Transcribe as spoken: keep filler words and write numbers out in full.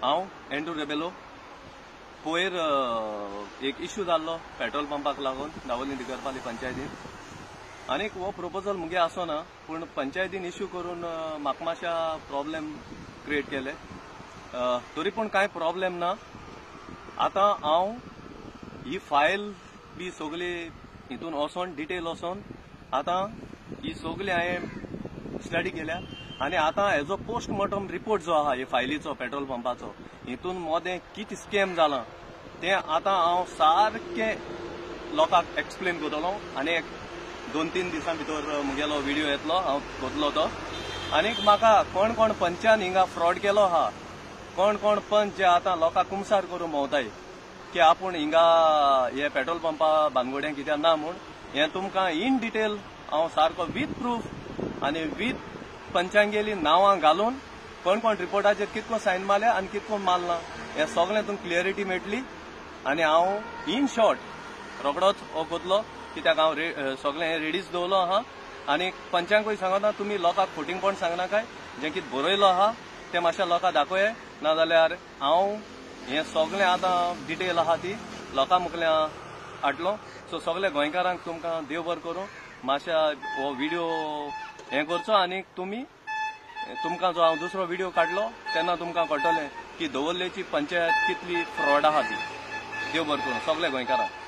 हांव एंड्रू रेबेलो पयर एक इश्यू जाल्लो पेट्रोल पंपाक लागून दावोली दिगरपाली पंचायतीन आनीक हो प्रपोजल मुगे आसोना पूण पंचायतीन इश्यू करून म्हाका मातशा प्रॉब्लेम क्रिएट केले तरी पूण कांय प्रॉब्लेम ना। आतां हांव ही फायल बी सगळी हितून वचोन डिटेल वचोन आतां ही सगळी हांवें स्टडी केल्या आनी आतां हेजो पोस्टमॉर्टम रिपोर्ट जो आहा हे फायलीचो पेट्रोल पंपाचो हितून मोदें कितें स्कॅम जालां तें आतां हांव सारकें लोकांक एक्सप्लेन करतलो आनी एक दोन तीन दिसां भितर मुगेलो व्हिडिओ येतलो हांव करतलो तो। आनीक म्हाका कोण कोण पंचान हिंगा फ्रॉड केलो आहा कोण कोण पंच जे आतां लोकांक कुमसार करून भोंवताय की आपूण हिंगा हे पेट्रोल पंपा बानगोड्यां कित्याक ना म्हूण हें तुमकां इन डिटेल हांव सारको वीथ प्रूफ आनी वीथ पंचांगेली नांवां घालून कोण कोण रिपोर्टाचेर कितको सायन मारल्या आनी कितको मारला हें सगळें तुमकां क्लियरिटी मेळटली। आनी हांव इन शॉर्ट रोखडोच हो करतलो कित्याक हांव सगळें हें रेडीच दवरलो आहा आनी पंचांकूय सांगता तुमी लोकांक खोटींगपण सांगनाकाय जें कितें बरयलो आहा तें मातशें लोकांक दाखोय नाजाल्यार हांव हें सगळें आतां डिटेल आहा ती लोकां मुखल्यां हाडलो। सो सगळे गोंयकारांक तुमकां देव बरें करूं मातशा हो व्हिडिओ हें करचो आनी तुमी तुमकां जो हांव दुसरो व्हिडिओ काडलो तेन्ना तुमकां कळटलें की दवर्लेची पंचायत कितली फ्रॉड आहा ती। देव बरें करूं सगळे गोंयकारांक।